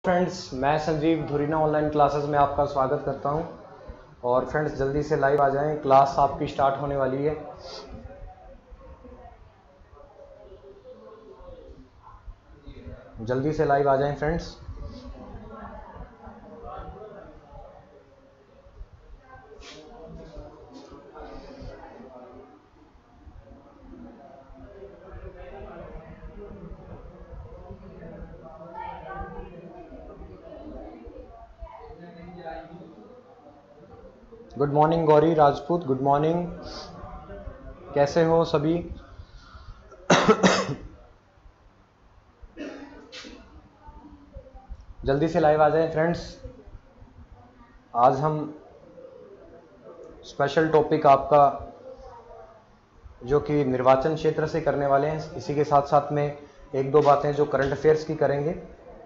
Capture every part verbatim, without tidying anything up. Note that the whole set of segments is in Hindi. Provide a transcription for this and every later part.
फ्रेंड्स, मैं संजीव धुरीना ऑनलाइन क्लासेस में आपका स्वागत करता हूं। और फ्रेंड्स, जल्दी से लाइव आ जाएं, क्लास आपकी स्टार्ट होने वाली है। जल्दी से लाइव आ जाएं friends. Good morning Gauri Rajput, good morning, कैसे हो सभी? जल्दी से लाइव आ जाएं फ्रेंड्स। आज हम स्पेशल टॉपिक आपका जो कि निर्वाचन क्षेत्र से करने वाले हैं, इसी के साथ साथ में एक दो बातें जो करंट अफेयर्स की करेंगे।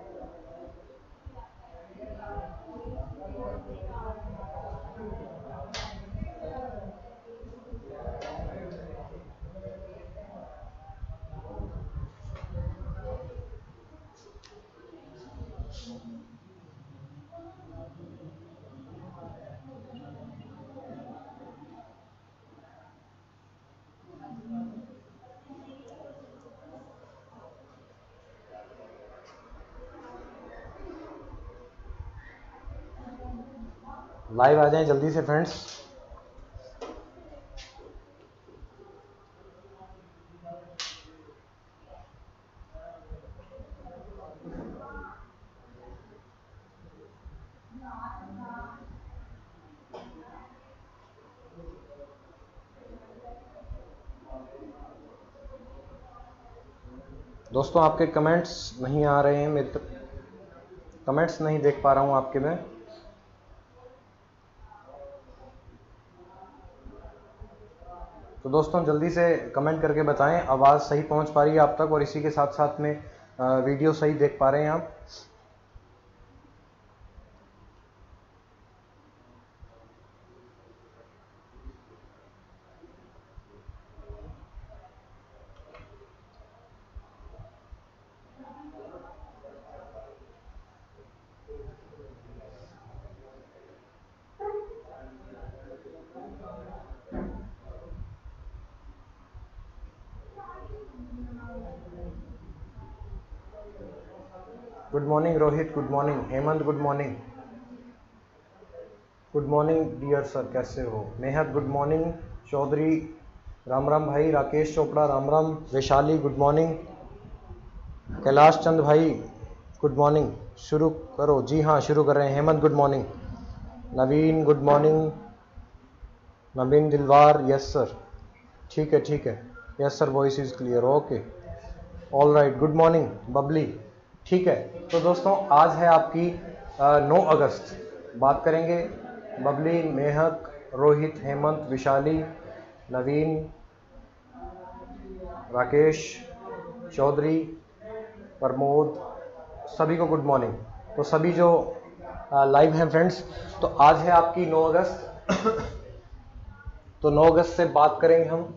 लाइव आ जाएं जल्दी से फ्रेंड्स। दोस्तों, आपके कमेंट्स नहीं आ रहे हैं, मित्र कमेंट्स नहीं देख पा रहा हूं आपके में। तो दोस्तों, जल्दी से कमेंट करके बताएं आवाज़ सही पहुंच पा रही है आप तक, और इसी के साथ साथ में वीडियो सही देख पा रहे हैं आप। Good morning Rohit, good morning Hemant, good morning, good morning dear sir, कैसे हो? मेहक गुड मॉर्निंग, चौधरी राम राम भाई, राकेश चोपड़ा राम राम, वैशाली गुड मॉर्निंग, कैलाश चंद भाई गुड मॉर्निंग। शुरू करो। जी हाँ, शुरू कर रहे हैं। Hemant good morning, Naveen good morning, Naveen Dilwar yes sir, ठीक है ठीक है, yes sir, voice is clear, okay all right, good morning Babli, ठीक है। तो दोस्तों, आज है आपकी नौ अगस्त, बात करेंगे बबली, मेहक, रोहित, हेमंत, विशाली, नवीन, राकेश, चौधरी, प्रमोद, सभी को गुड मॉर्निंग। तो सभी जो लाइव हैं फ्रेंड्स, तो आज है आपकी नौ अगस्त। तो नौ अगस्त से बात करेंगे हम।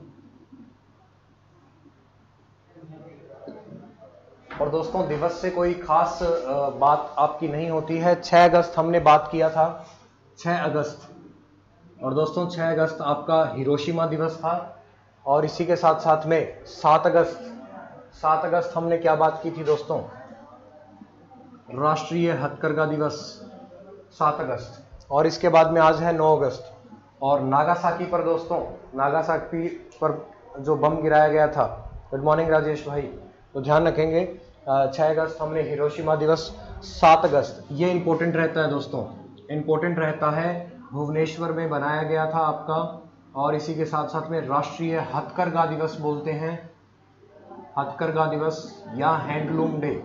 और दोस्तों, दिवस से कोई खास बात आपकी नहीं होती है। छह अगस्त हमने बात किया था, छह अगस्त, और दोस्तों छह अगस्त आपका हिरोशिमा दिवस था। और इसी के साथ साथ में सात अगस्त, सात अगस्त हमने क्या बात की थी दोस्तों? राष्ट्रीय हथकरघा दिवस, सात अगस्त। और इसके बाद में आज है नौ अगस्त, और नागासाकी पर दोस्तों, नागासाकी पर जो बम गिराया गया था। गुड मॉर्निंग राजेश भाई। तो ध्यान रखेंगे, छह अगस्त हमने हिरोशिमा दिवस, सात अगस्त ये इंपॉर्टेंट रहता है दोस्तों, इंपॉर्टेंट रहता है, भुवनेश्वर में बनाया गया था आपका। और इसी के साथ साथ में राष्ट्रीय हथकरघा दिवस बोलते हैं, हथकरघा दिवस या हैंडलूम डे,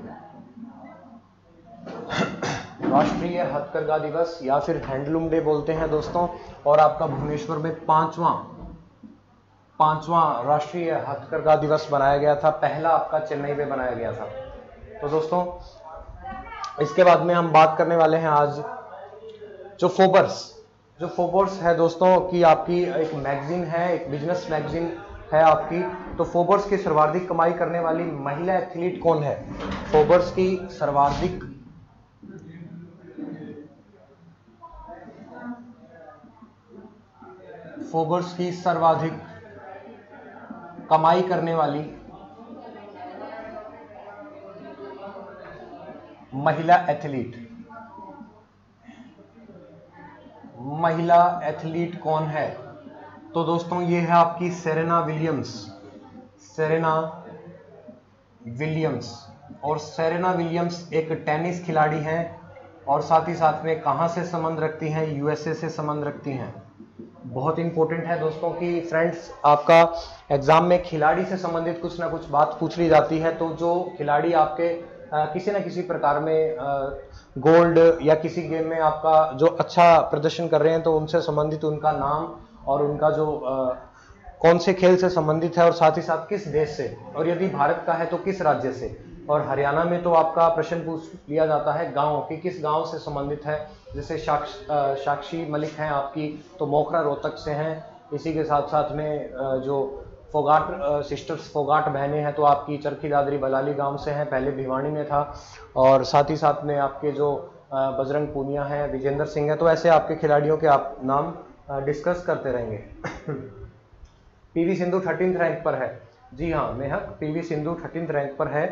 राष्ट्रीय हथकरघा दिवस या फिर हैंडलूम डे बोलते हैं दोस्तों। और आपका भुवनेश्वर में पांचवा पांचवा राष्ट्रीय हथकरघा दिवस बनाया गया था, पहला आपका चेन्नई में बनाया गया था। तो दोस्तों, इसके बाद में हम बात करने वाले हैं आज जो फोर्ब्स, जो फोर्ब्स है दोस्तों कि आपकी एक मैगजीन है, एक बिजनेस मैगजीन है आपकी। तो फोर्ब्स की सर्वाधिक कमाई करने वाली महिला एथलीट कौन है? फोर्ब्स की सर्वाधिक फोर्ब्स की सर्वाधिक कमाई करने वाली महिला एथलीट, महिला एथलीट कौन है? तो दोस्तों ये है आपकी सेरेना विलियम्स, सेरेना विलियम्स। और सेरेना विलियम्स एक टेनिस खिलाड़ी हैं और साथ ही साथ में कहां से संबंध रखती हैं? यूएसए से संबंध रखती हैं। बहुत इंपॉर्टेंट है दोस्तों कि फ्रेंड्स आपका एग्जाम में खिलाड़ी से संबंधित कुछ ना कुछ बात पूछ ली जाती है, तो जो खिलाड़ी आपके आ, किसी न किसी प्रकार में गोल्ड या किसी गेम में आपका जो अच्छा प्रदर्शन कर रहे हैं, तो उनसे संबंधित उनका नाम और उनका जो आ, कौन से खेल से संबंधित है और साथ ही साथ किस देश से, और यदि भारत का है तो किस राज्य से। और हरियाणा में तो आपका प्रश्न पूछ लिया जाता है गांव की, किस गांव से संबंधित है। जैसे साक्ष साक्षी मलिक हैं आपकी, तो मोखरा रोहतक से हैं। इसी के साथ साथ में जो फोगाट सिस्टर्स फोगाट बहनें हैं, तो आपकी चरखी दादरी बलाली गांव से हैं, पहले भिवानी में था। और साथ ही साथ में आपके जो बजरंग पूनिया हैं, विजेंद्र सिंह है। तो ऐसे आपके खिलाड़ियों के आप नाम डिस्कस करते रहेंगे। पीवी सिंधु थर्टीन्थ रैंक पर है। जी हाँ Mehak, PV Sindhu thirteenth rank पर है।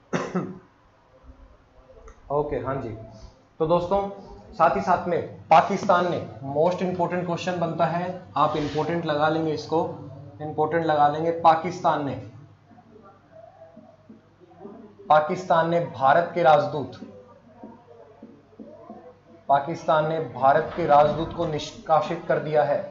ओके हाँ जी। तो दोस्तों साथ ही साथ में पाकिस्तान ने, मोस्ट इंपोर्टेंट क्वेश्चन बनता है, आप इंपोर्टेंट लगा लेंगे, इसको इंपोर्टेंट लगा लेंगे। पाकिस्तान ने पाकिस्तान ने भारत के राजदूत पाकिस्तान ने भारत के राजदूत को निष्कासित कर दिया है।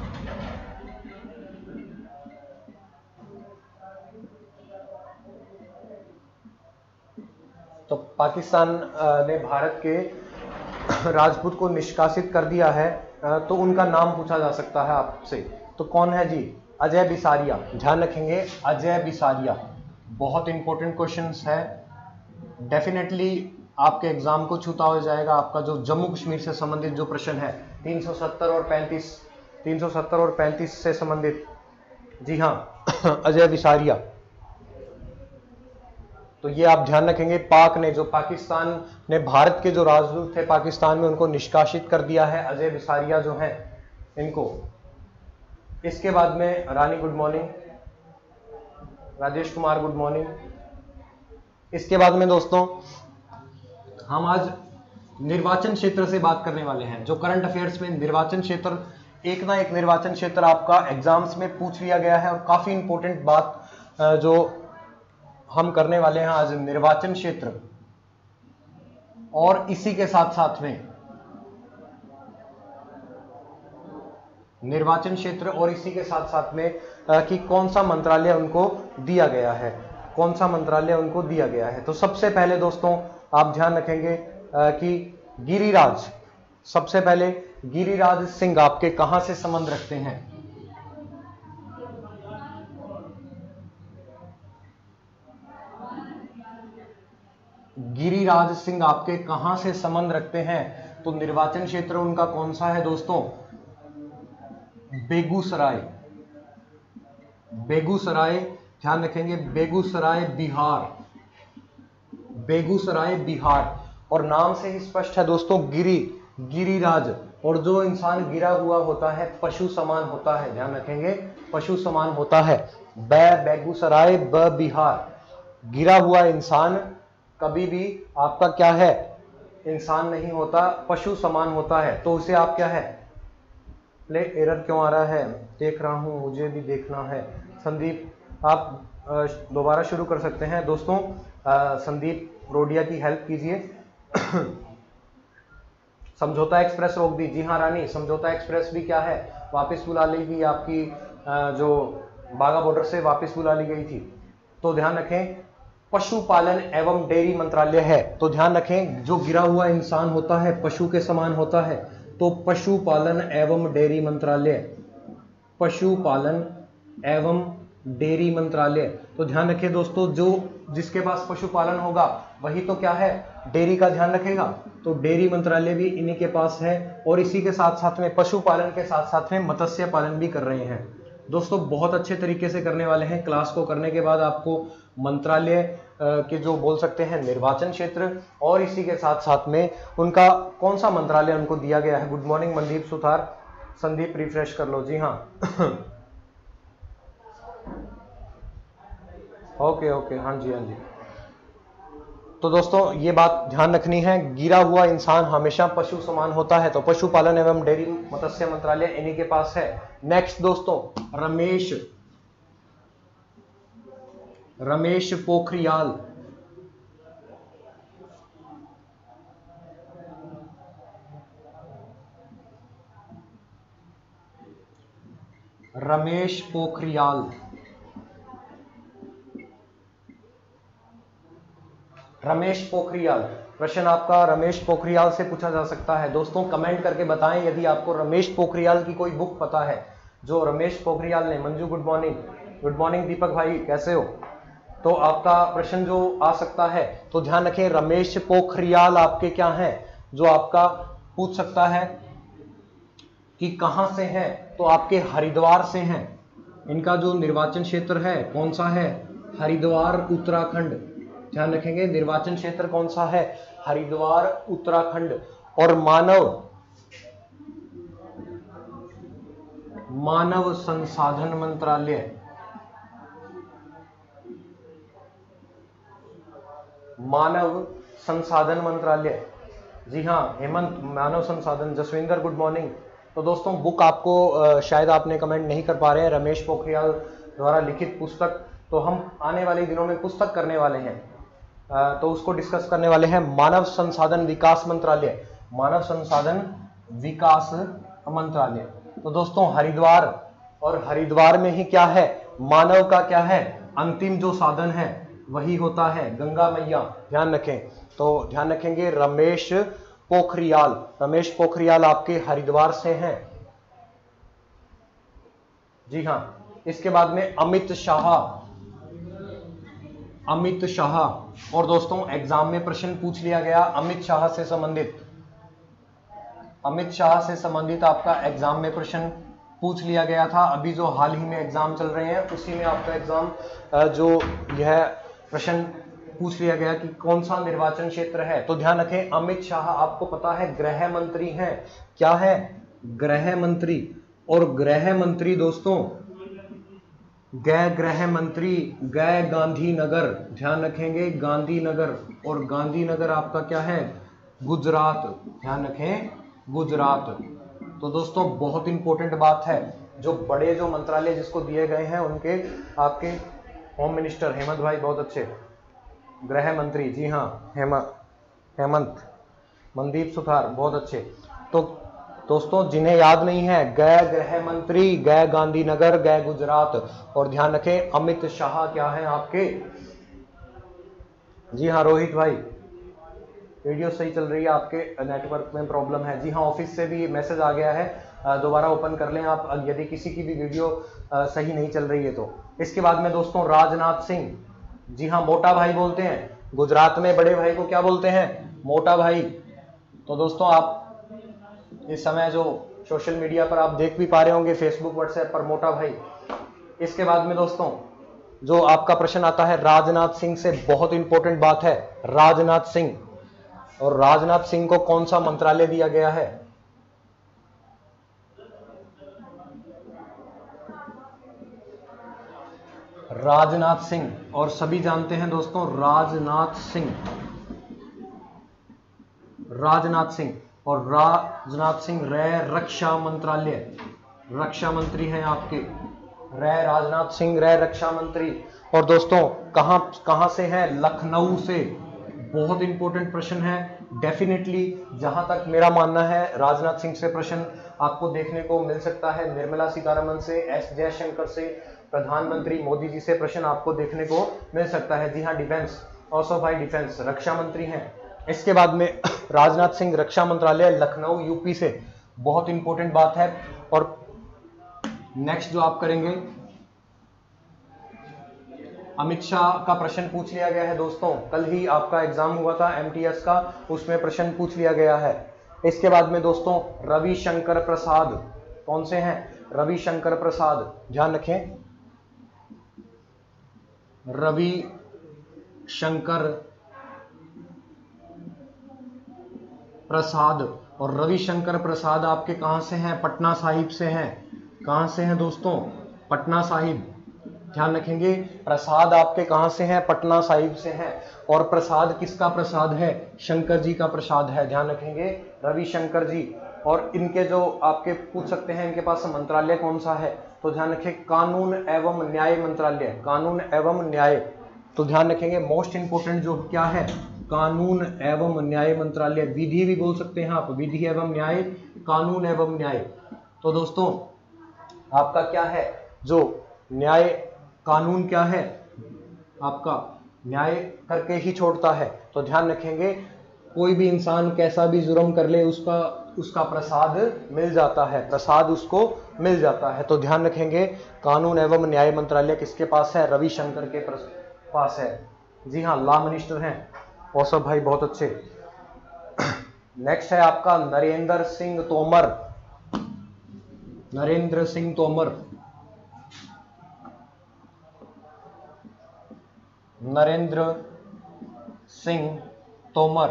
तो पाकिस्तान ने भारत के राजपूत को निष्कासित कर दिया है, तो उनका नाम पूछा जा सकता है आपसे। तो कौन है जी? अजय बिसारिया। ध्यान रखेंगे, अजय बिसारिया। बहुत इंपॉर्टेंट क्वेश्चंस है, डेफिनेटली आपके एग्जाम को छूता हो जाएगा। आपका जो जम्मू कश्मीर से संबंधित जो प्रश्न है तीन सौ सत्तर और पैंतीस तीन सौ सत्तर और पैंतीस से संबंधित, जी हाँ अजय बिसारिया। तो ये आप ध्यान रखेंगे, पाक ने, जो पाकिस्तान ने भारत के जो राजदूत थे पाकिस्तान में, उनको निष्कासित कर दिया है, अजय बिसारिया जो हैं इनको। इसके बाद में Rani good morning, Rajesh Kumar good morning. इसके बाद में दोस्तों हम आज निर्वाचन क्षेत्र से बात करने वाले हैं। जो करंट अफेयर्स में निर्वाचन क्षेत्र, एक ना एक निर्वाचन क्षेत्र आपका एग्जाम्स में पूछ लिया गया है, और काफी इंपॉर्टेंट बात जो हम करने वाले हैं आज, निर्वाचन क्षेत्र। और इसी के साथ साथ में निर्वाचन क्षेत्र और इसी के साथ साथ में कि कौन सा मंत्रालय उनको दिया गया है, कौन सा मंत्रालय उनको दिया गया है। तो सबसे पहले दोस्तों आप ध्यान रखेंगे कि गिरिराज, सबसे पहले गिरिराज सिंह आपके कहां से संबंध रखते हैं? गिरिराज सिंह आपके कहां से संबंध रखते हैं? तो निर्वाचन क्षेत्र उनका कौन सा है दोस्तों? बेगूसराय, बेगूसराय। ध्यान रखेंगे, बेगूसराय बिहार, बेगूसराय बिहार। और नाम से ही स्पष्ट है दोस्तों, गिरी, गिरिराज। और जो इंसान गिरा हुआ होता है पशु समान होता है, ध्यान रखेंगे, पशु समान होता है। ब बेगूसराय, ब बिहार। गिरा हुआ इंसान कभी भी आपका क्या है? इंसान नहीं होता, पशु समान होता है। तो उसे आप क्या है? ले एरर क्यों आ रहा है? देख रहा हूं, मुझे भी देखना है। संदीप आप दोबारा शुरू कर सकते हैं दोस्तों। संदीप रोडिया की हेल्प कीजिए। समझौता एक्सप्रेस रोक दी। जी हाँ रानी, समझौता एक्सप्रेस भी क्या है? वापस बुला ली गई, आपकी जो बाघा बॉर्डर से वापस बुला ली गई थी। तो ध्यान रखें, पशुपालन एवं डेयरी मंत्रालय है। तो ध्यान रखें, जो गिरा हुआ इंसान होता है पशु के समान होता है, तो पशुपालन एवं डेयरी मंत्रालय, पशुपालन एवं डेयरी मंत्रालय। तो ध्यान रखिए दोस्तों, जो जिसके पास पशुपालन होगा वही तो क्या है? डेयरी का ध्यान रखेगा। तो डेयरी मंत्रालय भी इन्हीं के पास है। और इसी के साथ साथ में पशुपालन के साथ साथ में मत्स्य पालन भी कर रहे हैं दोस्तों। बहुत अच्छे तरीके से करने वाले हैं। क्लास को करने के बाद आपको मंत्रालय के जो बोल सकते हैं निर्वाचन क्षेत्र, और इसी के साथ साथ में उनका कौन सा मंत्रालय उनको दिया गया है। Good morning Mandeep Suthar, Sandeep refresh कर लो। जी हाँ ओके ओके, हाँ जी हाँ जी। तो दोस्तों ये बात ध्यान रखनी है, गिरा हुआ इंसान हमेशा पशु समान होता है, तो पशुपालन एवं डेयरी मत्स्य मंत्रालय इन्हीं के पास है। नेक्स्ट दोस्तों, रमेश रमेश पोखरियाल। रमेश पोखरियाल रमेश पोखरियाल, प्रश्न आपका रमेश पोखरियाल से पूछा जा सकता है। दोस्तों कमेंट करके बताएं यदि आपको रमेश पोखरियाल की कोई बुक पता है। जो रमेश पोखरियाल ने, Manju good morning, good morning Deepak भाई, कैसे हो? तो आपका प्रश्न जो आ सकता है, तो ध्यान रखें रमेश पोखरियाल आपके क्या हैं, जो आपका पूछ सकता है कि कहां से हैं, तो आपके हरिद्वार से हैं। इनका जो निर्वाचन क्षेत्र है कौन सा है? हरिद्वार उत्तराखंड। ध्यान रखेंगे निर्वाचन क्षेत्र कौन सा है? हरिद्वार उत्तराखंड। और मानव मानव संसाधन मंत्रालय, मानव संसाधन मंत्रालय, जी हाँ हेमंत, मानव संसाधन। Jasvinder good morning. तो दोस्तों बुक आपको शायद आपने कमेंट नहीं कर पा रहे हैं, रमेश पोखरियाल द्वारा लिखित पुस्तक, तो हम आने वाले दिनों में पुस्तक करने वाले हैं, तो उसको डिस्कस करने वाले हैं। मानव संसाधन विकास मंत्रालय, मानव संसाधन विकास मंत्रालय। तो दोस्तों हरिद्वार, और हरिद्वार में ही क्या है, मानव का क्या है, अंतिम जो साधन है वही होता है गंगा मैया। ध्यान रखें, तो ध्यान रखेंगे रमेश पोखरियाल, रमेश पोखरियाल आपके हरिद्वार से हैं। जी हाँ, इसके बाद में अमित शाह, अमित शाह। और दोस्तों एग्जाम में प्रश्न पूछ लिया गया अमित शाह से संबंधित, अमित शाह से संबंधित आपका एग्जाम में प्रश्न पूछ लिया गया था। अभी जो हाल ही में एग्जाम चल रहे हैं उसी में आपका एग्जाम जो यह प्रश्न पूछ लिया गया कि कौन सा निर्वाचन क्षेत्र है। तो ध्यान रखें अमित शाह आपको पता है गृह मंत्री हैं। क्या है? गृह मंत्री। और गृह मंत्री दोस्तों, गृह गृह मंत्री गृह गांधीनगर, ध्यान रखेंगे गांधीनगर। और गांधीनगर आपका क्या है? गुजरात। ध्यान रखें गुजरात। तो दोस्तों बहुत इंपॉर्टेंट बात है, जो बड़े जो मंत्रालय जिसको दिए गए हैं उनके आपके होम मिनिस्टर, हेमंत भाई बहुत अच्छे, गृह मंत्री, जी हाँ हेमा हेमंत, मनदीप सुथार बहुत अच्छे। तो दोस्तों जिन्हें याद नहीं है, गृह गृह मंत्री गृह गांधीनगर गृह गुजरात। और ध्यान रखें अमित शाह क्या है आपके? जी हाँ रोहित भाई, वीडियो सही चल रही है, आपके नेटवर्क में प्रॉब्लम है। जी हाँ ऑफिस से भी मैसेज आ गया है, दोबारा ओपन कर लें आप यदि किसी की भी वीडियो सही नहीं चल रही है तो। इसके बाद में दोस्तों राजनाथ सिंह, जी हाँ मोटा भाई बोलते हैं, गुजरात में बड़े भाई को क्या बोलते हैं? मोटा भाई। तो दोस्तों आप इस समय जो सोशल मीडिया पर आप देख भी पा रहे होंगे फेसबुक व्हाट्सएप पर, मोटा भाई। इसके बाद में दोस्तों जो आपका प्रश्न आता है राजनाथ सिंह से, बहुत इंपॉर्टेंट बात है राजनाथ सिंह। और राजनाथ सिंह को कौन सा मंत्रालय दिया गया है? राजनाथ सिंह, और सभी जानते हैं दोस्तों राजनाथ सिंह, राजनाथ सिंह। और राजनाथ सिंह रह रक्षा मंत्रालय, रक्षा मंत्री हैं आपके, रह राजनाथ सिंह रह रक्षा मंत्री। और दोस्तों कहां कहां से हैं? लखनऊ से। बहुत इंपॉर्टेंट प्रश्न है, डेफिनेटली जहां तक मेरा मानना है राजनाथ सिंह से प्रश्न आपको देखने को मिल सकता है, निर्मला सीतारमण से, एस जयशंकर से, प्रधानमंत्री मोदी जी से प्रश्न आपको देखने को मिल सकता है। जी हाँ डिफेंस, ऑल्सो भाई डिफेंस, रक्षा मंत्री हैं। इसके बाद में राजनाथ सिंह रक्षा मंत्रालय लखनऊ यूपी से, बहुत इंपॉर्टेंट बात है। और नेक्स्ट जो आप करेंगे, अमित शाह का प्रश्न पूछ लिया गया है दोस्तों, कल ही आपका एग्जाम हुआ था एमटीएस का, उसमें प्रश्न पूछ लिया गया है। इसके बाद में दोस्तों रविशंकर प्रसाद, कौन से हैं? रविशंकर प्रसाद, ध्यान रखें रवि शंकर प्रसाद। और रविशंकर प्रसाद आपके कहाँ से हैं? पटना साहिब से हैं। कहाँ से हैं दोस्तों? पटना साहिब। ध्यान रखेंगे, प्रसाद आपके कहाँ से हैं? पटना साहिब से हैं। और प्रसाद किसका प्रसाद है? शंकर जी का प्रसाद है। ध्यान रखेंगे, रविशंकर जी। और इनके जो आपके पूछ सकते हैं इनके पास मंत्रालय कौन सा है, तो ध्यान रखें कानून एवं न्याय मंत्रालय, कानून एवं न्याय। तो ध्यान रखेंगे मोस्ट इंपोर्टेंट जो क्या है, कानून एवं न्याय मंत्रालय। विधि भी बोल सकते हैं आप, विधि एवं न्याय, कानून एवं न्याय। तो दोस्तों आपका क्या है, जो न्याय कानून क्या है आपका, न्याय करके ही छोड़ता है। तो ध्यान रखेंगे कोई भी इंसान कैसा भी जुर्म कर ले उसका उसका प्रसाद मिल जाता है, प्रसाद उसको मिल जाता है। तो ध्यान रखेंगे कानून एवं न्याय मंत्रालय किसके पास है? रविशंकर के पास है। जी हाँ, लॉ मिनिस्टर हैं कौशल भाई, बहुत अच्छे। नेक्स्ट है आपका नरेंद्र सिंह तोमर, नरेंद्र सिंह तोमर, नरेंद्र सिंह तोमर।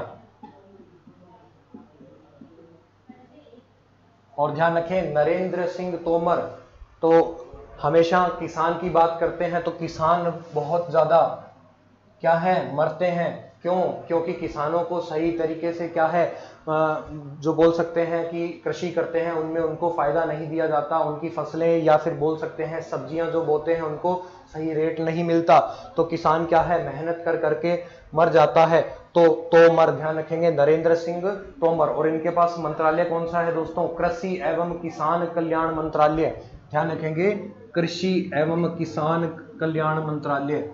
और ध्यान रखें नरेंद्र सिंह तोमर तो हमेशा किसान की बात करते हैं तो किसान बहुत ज्यादा क्या है, मरते हैं। क्यों? क्योंकि किसानों को सही तरीके से क्या है, जो बोल सकते हैं कि कृषि करते हैं उनमें उनको फायदा नहीं दिया जाता, उनकी फसलें या फिर बोल सकते हैं सब्जियां जो बोते हैं उनको सही रेट नहीं मिलता, तो किसान क्या है, मेहनत कर करके मर जाता है। तो तोमर, ध्यान रखेंगे नरेंद्र सिंह तोमर। और इनके पास मंत्रालय कौन सा है दोस्तों? कृषि एवं किसान कल्याण मंत्रालय। ध्यान रखेंगे कृषि एवं किसान कल्याण मंत्रालय,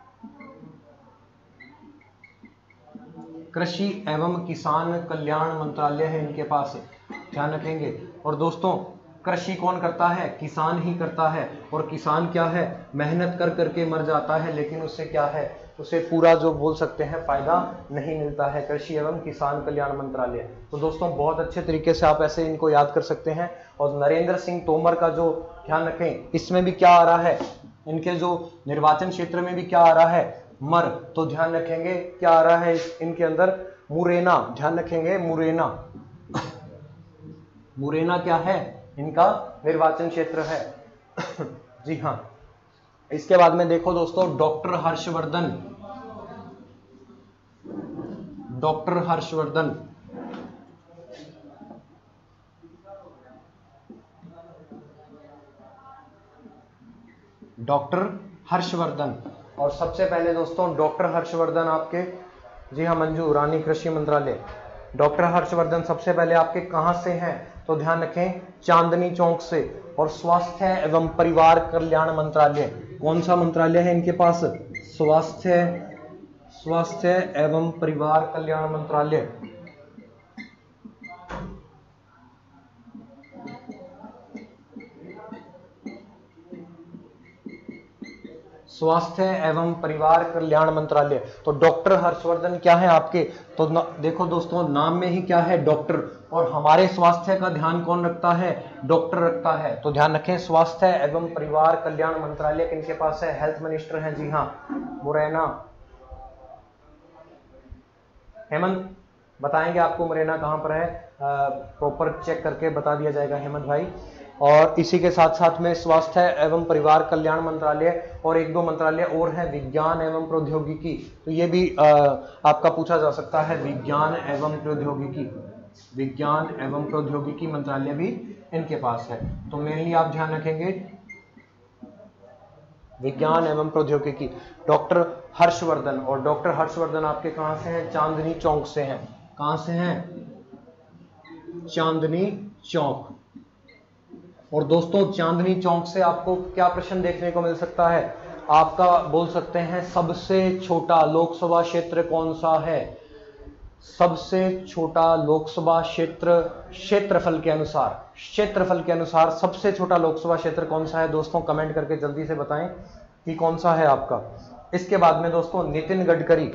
कृषि एवं किसान कल्याण मंत्रालय है इनके पास, ध्यान रखेंगे। और दोस्तों कृषि कौन करता है? किसान ही करता है। और किसान क्या है, मेहनत कर करके मर जाता है, लेकिन उससे क्या है, उसे पूरा जो बोल सकते हैं फायदा नहीं मिलता है। कृषि एवं किसान कल्याण मंत्रालय। तो दोस्तों बहुत अच्छे तरीके से आप ऐसे इनको याद कर सकते हैं। और नरेंद्र सिंह तोमर का जो ध्यान रखें, इसमें भी क्या आ रहा है, इनके जो निर्वाचन क्षेत्र में भी क्या आ रहा है, मर। तो ध्यान रखेंगे क्या आ रहा है इनके अंदर, मुरैना। ध्यान रखेंगे मुरैना, मुरैना क्या है, इनका निर्वाचन क्षेत्र है। जी हाँ। इसके बाद में देखो दोस्तों doctor Harshvardhan, doctor Harshvardhan, doctor Harshvardhan. और सबसे पहले दोस्तों डॉक्टर हर्षवर्धन आपके, जी हाँ मंजू रानी, कृषि मंत्रालय। डॉक्टर हर्षवर्धन सबसे पहले आपके कहां से हैं, तो ध्यान रखें चांदनी चौक से। और स्वास्थ्य एवं परिवार कल्याण मंत्रालय, कौन सा मंत्रालय है इनके पास? स्वास्थ्य स्वास्थ्य एवं परिवार कल्याण मंत्रालय, स्वास्थ्य एवं परिवार कल्याण मंत्रालय। तो डॉक्टर हर्षवर्धन क्या है आपके, तो न, देखो दोस्तों नाम में ही क्या है, डॉक्टर। और हमारे स्वास्थ्य का ध्यान कौन रखता है? डॉक्टर रखता है। तो ध्यान रखें स्वास्थ्य एवं परिवार कल्याण मंत्रालय किनके पास है? हेल्थ मिनिस्टर है, जी हाँ मुरैना। हेमंत बताएंगे आपको मुरैना कहां पर है, प्रॉपर चेक करके बता दिया जाएगा हेमंत भाई। और इसी के साथ साथ में स्वास्थ्य एवं परिवार कल्याण मंत्रालय और एक दो मंत्रालय और हैं, विज्ञान एवं प्रौद्योगिकी। तो ये भी आ, आपका पूछा जा सकता है, विज्ञान एवं प्रौद्योगिकी, विज्ञान एवं प्रौद्योगिकी मंत्रालय भी इनके पास है। तो मेनली आप ध्यान रखेंगे विज्ञान एवं प्रौद्योगिकी, डॉक्टर हर्षवर्धन। और डॉक्टर हर्षवर्धन आपके कहां से हैं? चांदनी चौक से हैं। कहां से हैं? चांदनी चौक। और दोस्तों चांदनी चौक से आपको क्या प्रश्न देखने को मिल सकता है? आपका बोल सकते हैं सबसे छोटा लोकसभा क्षेत्र कौन सा है? सबसे छोटा लोकसभा क्षेत्र क्षेत्रफल के अनुसार, क्षेत्रफल के अनुसार सबसे छोटा लोकसभा क्षेत्र कौन सा है दोस्तों? कमेंट करके जल्दी से बताएं कि कौन सा है आपका। इसके बाद में दोस्तों नितिन गडकरी,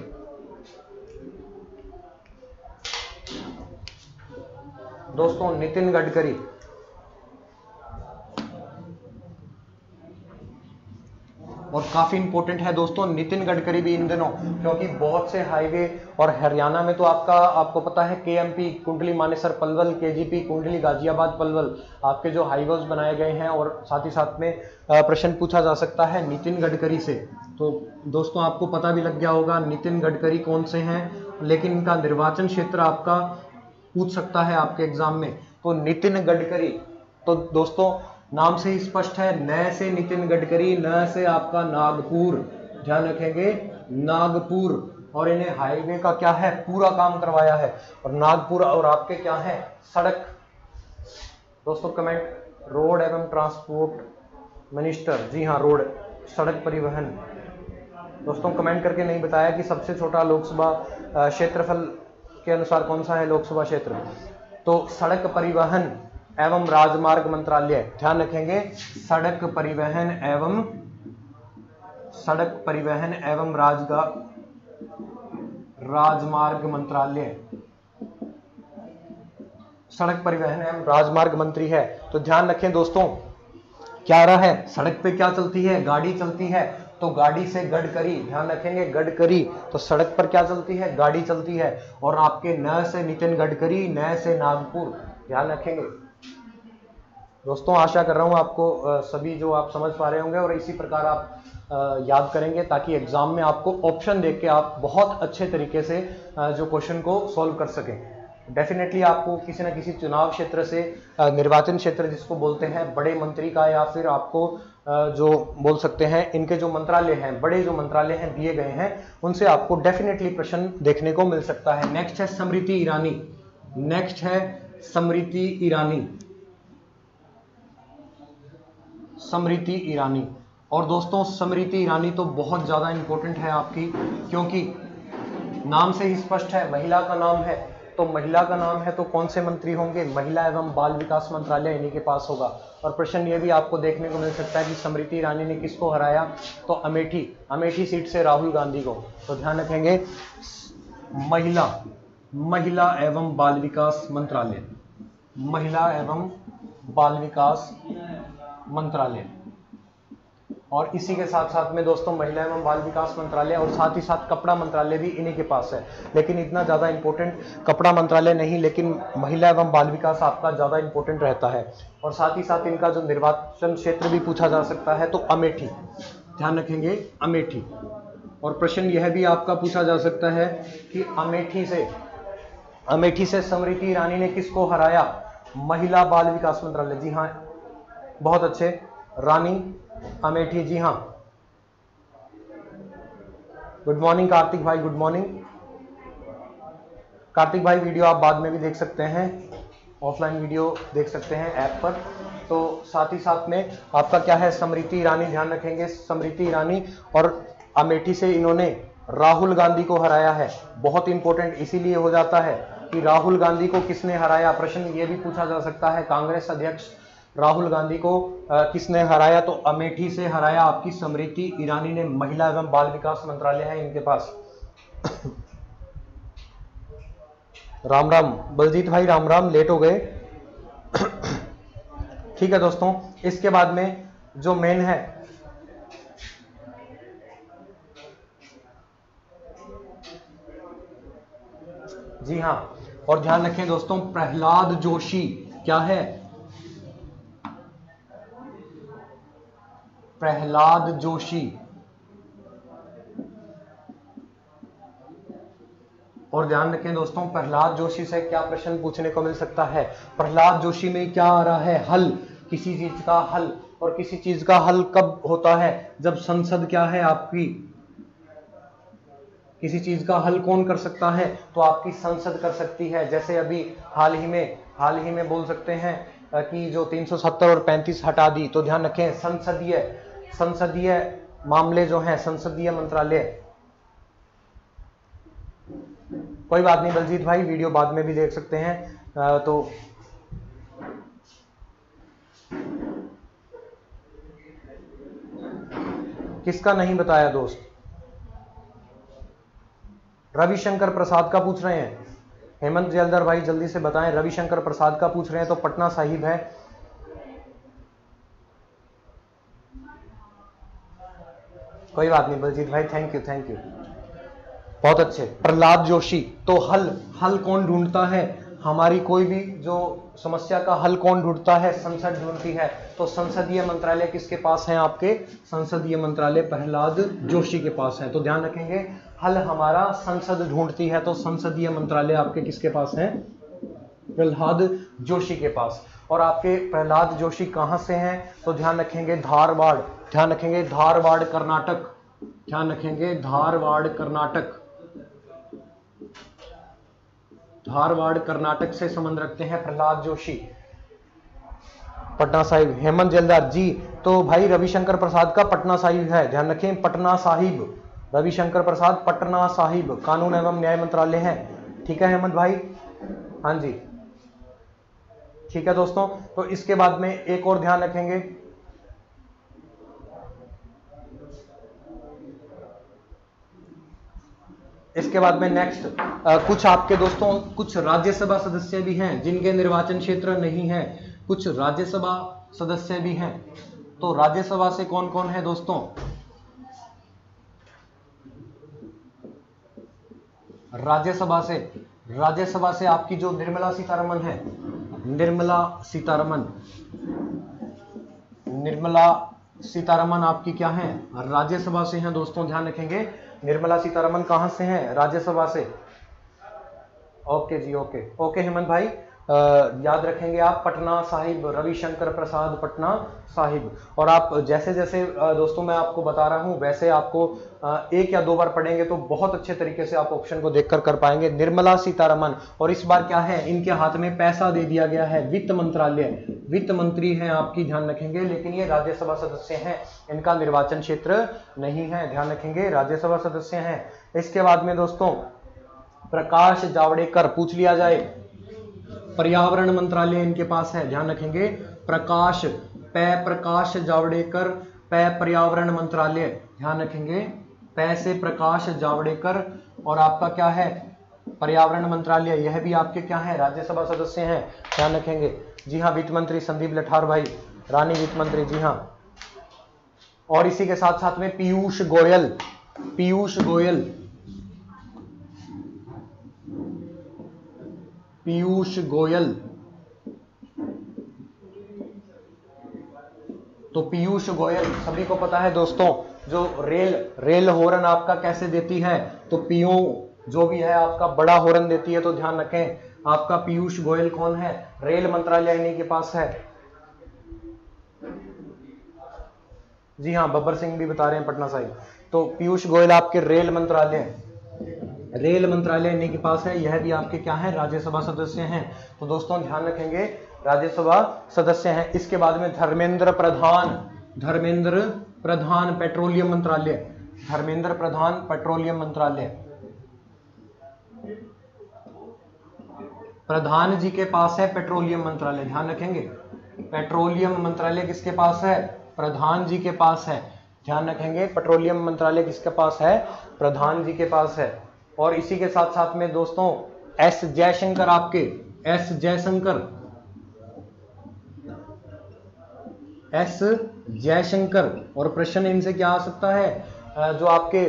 दोस्तों नितिन गडकरी, और काफी इंपॉर्टेंट है दोस्तों नितिन गडकरी भी इन दिनों, क्योंकि बहुत से हाईवे, और हरियाणा में तो आपका आपको पता है केएमपी कुंडली मानेसर पलवल, केजीपी कुंडली गाजियाबाद पलवल आपके जो हाईवेज बनाए गए हैं, और साथ ही साथ में प्रश्न पूछा जा सकता है नितिन गडकरी से। तो दोस्तों आपको पता भी लग गया होगा नितिन गडकरी कौन से हैं, लेकिन इनका निर्वाचन क्षेत्र आपका पूछ सकता है आपके एग्जाम में। तो नितिन गडकरी, तो दोस्तों नाम से ही स्पष्ट है, न से नितिन गडकरी, न से आपका नागपुर, ध्यान रखेंगे नागपुर, और इन्हें हाईवे का क्या है पूरा काम करवाया है। और नागपुर और आपके क्या है सड़क। दोस्तों कमेंट, रोड एवं ट्रांसपोर्ट मिनिस्टर, जी हाँ रोड सड़क परिवहन। दोस्तों कमेंट करके नहीं बताया कि सबसे छोटा लोकसभा क्षेत्रफल के अनुसार कौन सा है लोकसभा क्षेत्र। तो सड़क परिवहन एवं राजमार्ग मंत्रालय, ध्यान रखेंगे सड़क परिवहन एवं सड़क परिवहन एवं राजगा राजमार्ग मंत्रालय, सड़क परिवहन एवं राजमार्ग मंत्री है। तो ध्यान रखें दोस्तों क्या रहा है, सड़क पे क्या चलती है गाड़ी चलती है, तो गाड़ी से गडकरी, ध्यान रखेंगे गडकरी, तो सड़क पर क्या चलती है गाड़ी चलती है। और आपके न से नितिन गडकरी, न से नागपुर, ध्यान रखेंगे दोस्तों। आशा कर रहा हूं आपको सभी जो आप समझ पा रहे होंगे, और इसी प्रकार आप याद करेंगे ताकि एग्जाम में आपको ऑप्शन देख के आप बहुत अच्छे तरीके से जो क्वेश्चन को सॉल्व कर सकें। डेफिनेटली आपको किसी न किसी चुनाव क्षेत्र से, निर्वाचन क्षेत्र जिसको बोलते हैं बड़े मंत्री का, या फिर आपको जो बोल सकते हैं इनके जो मंत्रालय हैं, बड़े जो मंत्रालय हैं दिए गए हैं, उनसे आपको डेफिनेटली प्रश्न देखने को मिल सकता है। नेक्स्ट है स्मृति ईरानी, नेक्स्ट है स्मृति ईरानी, स्मृति ईरानी। और दोस्तों स्मृति ईरानी तो बहुत ज्यादा इंपॉर्टेंट है आपकी, क्योंकि नाम से ही स्पष्ट है महिला का नाम है, तो महिला का नाम है तो कौन से मंत्री होंगे, महिला एवं बाल विकास मंत्रालय इन्हीं के पास होगा। और प्रश्न ये भी आपको देखने को मिल सकता है कि स्मृति ईरानी ने किसको हराया, तो अमेठी, अमेठी सीट से राहुल गांधी को। तो ध्यान रखेंगे महिला महिला एवं बाल विकास मंत्रालय, महिला एवं बाल विकास मंत्रालय। और इसी के साथ साथ में दोस्तों महिला एवं बाल विकास मंत्रालय, और साथ ही साथ कपड़ा मंत्रालय भी इन्हीं के पास है, लेकिन इतना ज्यादा इंपॉर्टेंट कपड़ा मंत्रालय नहीं, लेकिन महिला एवं बाल विकास आपका ज्यादा इंपॉर्टेंट रहता है। और साथ ही साथ इनका जो निर्वाचन क्षेत्र भी पूछा जा सकता है, तो अमेठी, ध्यान रखेंगे अमेठी। और प्रश्न यह भी आपका पूछा जा सकता है कि अमेठी से अमेठी से स्मृति ईरानी ने किसको हराया, महिला बाल विकास मंत्रालय, जी हाँ बहुत अच्छे, रानी अमेठी, जी हाँ। गुड मॉर्निंग कार्तिक भाई, गुड मॉर्निंग कार्तिक भाई। वीडियो आप बाद में भी देख सकते हैं, ऑफलाइन वीडियो देख सकते हैं ऐप पर। तो साथ ही साथ में आपका क्या है स्मृति ईरानी, ध्यान रखेंगे स्मृति ईरानी, और अमेठी से इन्होंने राहुल गांधी को हराया है। बहुत इंपॉर्टेंट इसीलिए हो जाता है कि राहुल गांधी को किसने हराया, प्रश्न ये भी पूछा जा सकता है कांग्रेस अध्यक्ष राहुल गांधी को किसने हराया, तो अमेठी से हराया आपकी स्मृति ईरानी ने। महिला एवं बाल विकास मंत्रालय है इनके पास। राम राम बलजीत भाई, राम राम, लेट हो गए। ठीक है दोस्तों, इसके बाद में जो मेन है जी हाँ, और ध्यान रखें दोस्तों प्रहलाद जोशी क्या है, प्रहलाद जोशी। और ध्यान रखें दोस्तों प्रहलाद जोशी से क्या प्रश्न पूछने को मिल सकता है, प्रहलाद जोशी में क्या आ रहा है, हल, किसी चीज का हल। और किसी चीज का हल कब होता है, जब संसद क्या है आपकी, किसी चीज का हल कौन कर सकता है, तो आपकी संसद कर सकती है। जैसे अभी हाल ही में हाल ही में बोल सकते हैं कि जो तीन सौ सत्तर और पैंतीस हटा दी, तो ध्यान रखें संसदीय संसदीय मामले जो हैं, संसदीय मंत्रालय। कोई बात नहीं बलजीत भाई, वीडियो बाद में भी देख सकते हैं। तो किसका नहीं बताया दोस्त, रविशंकर प्रसाद का पूछ रहे हैं। हेमंत जयलदर भाई जल्दी से बताएं, रविशंकर प्रसाद का पूछ रहे हैं, तो पटना साहिब है। कोई बात नहीं बलजीत भाई, थैंक यू थैंक यू, बहुत अच्छे। प्रहलाद जोशी, तो हल हल कौन ढूंढता है? हमारी कोई भी जो समस्या का हल कौन ढूंढता है? संसद ढूंढती है। तो संसदीय मंत्रालय किसके पास है? आपके संसदीय मंत्रालय प्रहलाद जोशी के पास है। तो ध्यान रखेंगे, हल हमारा संसद ढूंढती है, तो संसदीय मंत्रालय आपके किसके पास है? प्रहलाद जोशी के पास। और आपके प्रहलाद जोशी कहां से हैं? तो ध्यान रखेंगे धारवाड़, ध्यान रखेंगे धारवाड़ कर्नाटक, ध्यान रखेंगे धारवाड़ कर्नाटक, धारवाड़ कर्नाटक से संबंध रखते हैं प्रहलाद जोशी। पटना साहिब, हेमंत जलदार जी, तो भाई रविशंकर प्रसाद का पटना साहिब है, ध्यान रखें पटना साहिब, रविशंकर प्रसाद पटना साहिब कानून एवं न्याय मंत्रालय है। ठीक है हेमंत भाई, हाँ जी ठीक है दोस्तों। तो इसके बाद में एक और ध्यान रखेंगे, इसके बाद में नेक्स्ट कुछ आपके दोस्तों कुछ राज्यसभा सदस्य भी हैं जिनके निर्वाचन क्षेत्र नहीं है, कुछ राज्यसभा सदस्य भी हैं। तो राज्यसभा से कौन कौन है दोस्तों? राज्यसभा से राज्यसभा से आपकी जो निर्मला सीतारमन है, निर्मला सीतारमन, निर्मला सीतारमन आपकी क्या है? राज्यसभा से हैं दोस्तों, ध्यान रखेंगे निर्मला सीतारमन कहां से हैं? राज्यसभा से। ओके जी, ओके ओके हेमंत भाई, आ, याद रखेंगे आप पटना साहिब, रविशंकर प्रसाद पटना साहिब। और आप जैसे जैसे दोस्तों मैं आपको बता रहा हूं वैसे आपको एक या दो बार पढ़ेंगे तो बहुत अच्छे तरीके से आप ऑप्शन को देखकर कर पाएंगे। निर्मला सीतारमन, और इस बार क्या है, इनके हाथ में पैसा दे दिया गया है, वित्त मंत्रालय, वित्त मंत्री हैं आपकी, ध्यान रखेंगे, लेकिन ये राज्यसभा सदस्य हैं, इनका निर्वाचन क्षेत्र नहीं है, ध्यान रखेंगे राज्यसभा सदस्य हैं। इसके बाद में दोस्तों प्रकाश जावड़ेकर, पूछ लिया जाए, पर्यावरण मंत्रालय इनके पास है, ध्यान रखेंगे प्रकाश, पै प्रकाश जावड़ेकर, पै पर्यावरण मंत्रालय, ध्यान रखेंगे पै से प्रकाश जावड़ेकर, और आपका क्या है? पर्यावरण मंत्रालय, यह भी आपके क्या है? राज्यसभा सदस्य हैं, ध्यान रखेंगे। जी हाँ, वित्त मंत्री संदीप लठार भाई, रानी वित्त मंत्री, जी हाँ। और इसी के साथ साथ में पीयूष गोयल, पीयूष गोयल, पीयूष गोयल, तो पीयूष गोयल सभी को पता है दोस्तों, जो रेल रेल हॉर्न आपका कैसे देती है? तो पीयू जो भी है आपका बड़ा हॉर्न देती है, तो ध्यान रखें आपका पीयूष गोयल कौन है? रेल मंत्रालय इन्हीं के पास है। जी हाँ, बब्बर सिंह भी बता रहे हैं पटना साहिब, तो पीयूष गोयल आपके रेल मंत्रालय, रेल मंत्रालय इन्हीं के पास है, यह भी आपके क्या है? राज्यसभा सदस्य हैं। तो दोस्तों ध्यान रखेंगे राज्यसभा सदस्य हैं। इसके बाद में धर्मेंद्र प्रधान, धर्मेंद्र प्रधान पेट्रोलियम मंत्रालय, धर्मेंद्र प्रधान पेट्रोलियम मंत्रालय, प्रधान जी के पास है पेट्रोलियम मंत्रालय, ध्यान रखेंगे पेट्रोलियम मंत्रालय किसके पास है? प्रधान जी के पास है, ध्यान रखेंगे पेट्रोलियम मंत्रालय किसके पास है? प्रधान जी के पास है। और इसी के साथ साथ में दोस्तों एस जयशंकर, आपके एस जयशंकर, एस जयशंकर, और प्रश्न इनसे क्या आ सकता है? जो आपके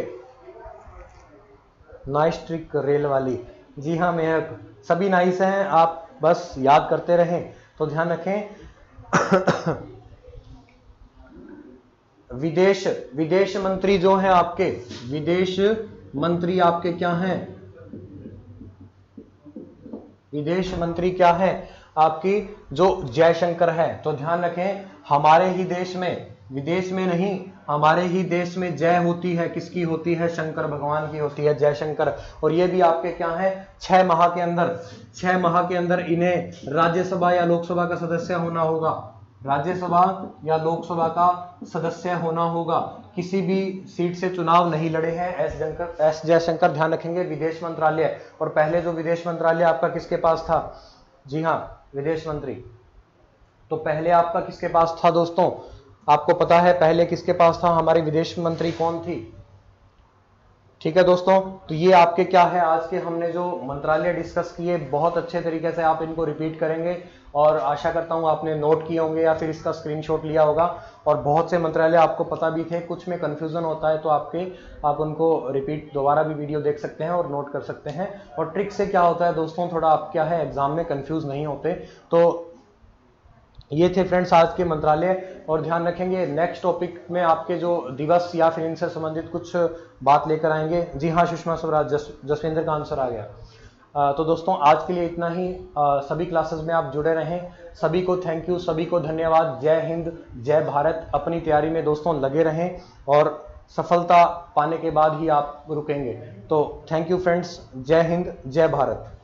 नाइस ट्रिक रेल वाली, जी हाँ मेहक, सभी नाइस हैं, आप बस याद करते रहें। तो ध्यान रखें विदेश विदेश मंत्री जो हैं आपके, विदेश मंत्री आपके क्या हैं? विदेश मंत्री क्या है आपकी? जो जयशंकर है। तो ध्यान रखें हमारे ही देश में, विदेश में नहीं, हमारे ही देश में जय होती है, किसकी होती है? शंकर भगवान की होती है, जयशंकर। और ये भी आपके क्या है? छह माह के अंदर, छह माह के अंदर इन्हें राज्यसभा या लोकसभा का सदस्य होना होगा, राज्यसभा या लोकसभा का सदस्य होना होगा। किसी भी सीट से चुनाव नहीं लड़े हैं एस जयशंकर, एस जयशंकर, ध्यान रखेंगे विदेश मंत्रालय। और पहले जो विदेश मंत्रालय आपका किसके पास था? जी हाँ, विदेश मंत्री। तो पहले आपका किसके पास था दोस्तों? आपको पता है पहले किसके पास था? हमारी विदेश मंत्री कौन थी? ठीक है दोस्तों, तो ये आपके क्या है, आज के हमने जो मंत्रालय डिस्कस किए बहुत अच्छे तरीके से आप इनको रिपीट करेंगे और आशा करता हूँ आपने नोट किए होंगे या फिर इसका स्क्रीनशॉट लिया होगा। और बहुत से मंत्रालय आपको पता भी थे, कुछ में कंफ्यूजन होता है तो आपके आप उनको रिपीट दोबारा भी वीडियो देख सकते हैं और नोट कर सकते हैं। और ट्रिक से क्या होता है दोस्तों, थोड़ा आप क्या है एग्जाम में कंफ्यूज नहीं होते। तो ये थे फ्रेंड्स आज के मंत्रालय। और ध्यान रखेंगे नेक्स्ट टॉपिक में आपके जो दिवस या फिर इनसे संबंधित कुछ बात लेकर आएंगे। जी हाँ सुषमा स्वराज, जस, जसविंदर का आंसर आ गया। आ, तो दोस्तों आज के लिए इतना ही। आ, सभी क्लासेस में आप जुड़े रहें। सभी को थैंक यू, सभी को धन्यवाद। जय हिंद, जय भारत। अपनी तैयारी में दोस्तों लगे रहें और सफलता पाने के बाद ही आप रुकेंगे। तो थैंक यू फ्रेंड्स, जय हिंद, जय भारत।